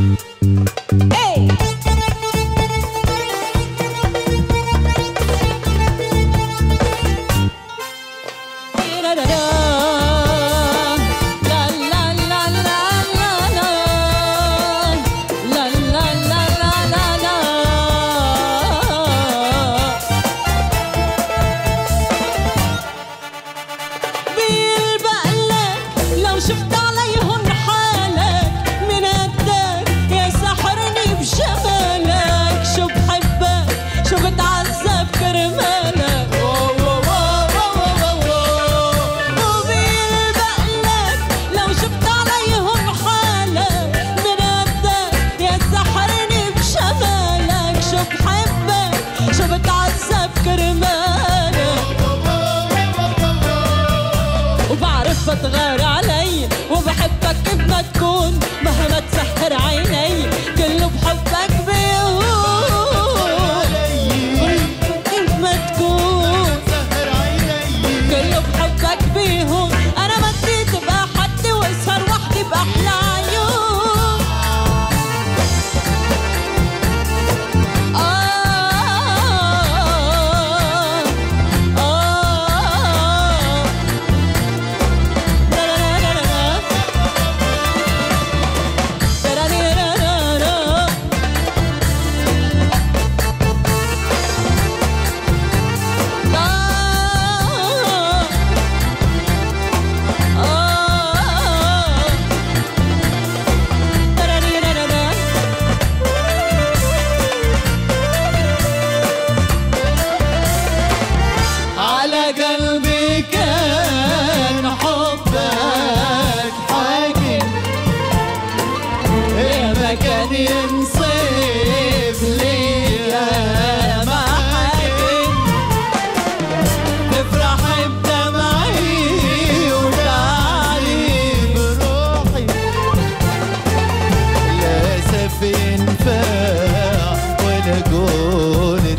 شفت عليهن حالك من قدك يا سحرني بجمالك، شو بحبك شو بتعذب كرمالك، وبيلبقلك لو شفت عليهن حالك من قدك يا سحرني بجمالك، شو بحبك شو بتعذب كرمالك، وبعرف بتغار علي وبحبك كيف ما تكون مهما تسحر عيني، كله بحبك بيهون كيف ما تكون كله بحبك بيهون. أنا بدي تبقى حدي واسهر وحدي بأحلى عيون. قلبي كان حبك حاكم يا ما كان ينصف ليا ما حاكم، تفرح بدمعي وتعلي بروحي، لا سف ينفع ولا قولت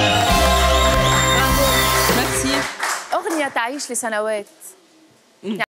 تعيش لسنوات.